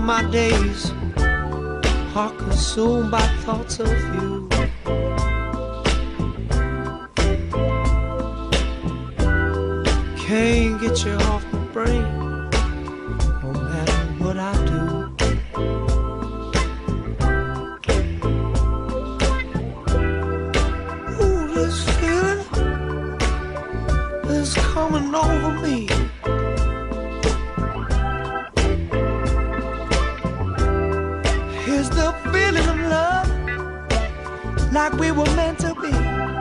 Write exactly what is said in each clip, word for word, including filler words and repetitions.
my days are consumed by thoughts of you. Can't get you off my brain, no matter what I do. Ooh, this feeling is coming over me. Here's the feeling of love, like we were meant to be.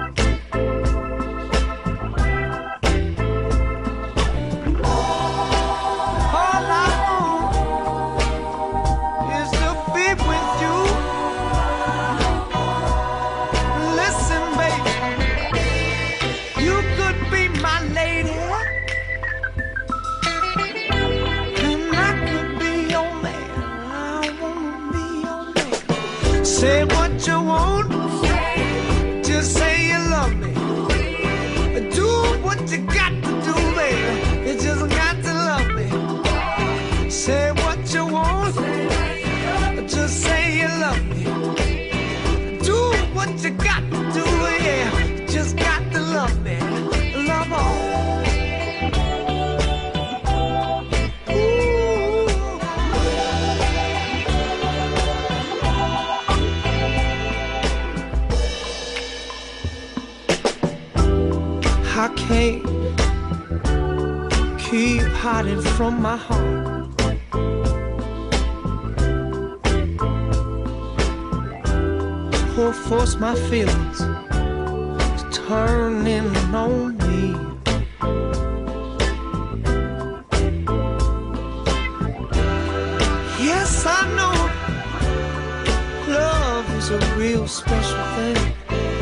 Say what you want, just say you love me. Do what you got to do, baby. You just got to love me. Say what you want, just say you love me. Do what you got to do, yeah. You just got to love me. Love all. I can't keep hiding from my heart. Or force my feelings to turn in on me. Yes, I know love is a real special thing.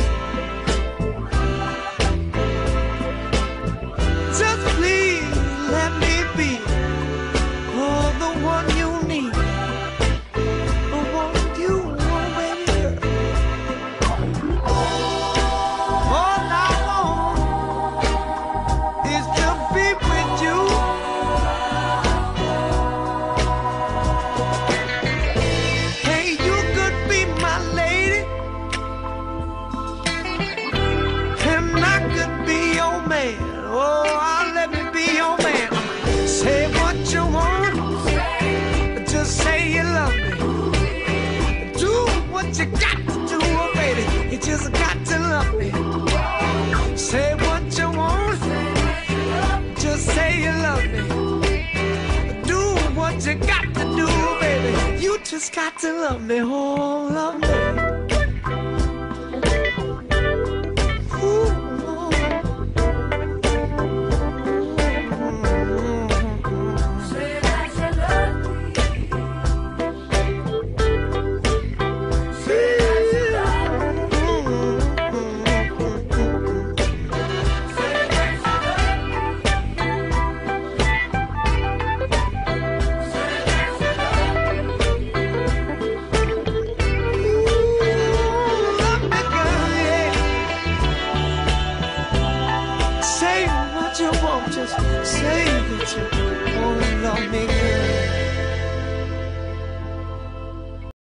Oh, let me be your man. Say what you want, just say you love me. Do what you got to do, baby. You just got to love me. Say what you want, just say you love me. Do what you got to do, baby. You just got to love me. Oh, love me. You won't just say that you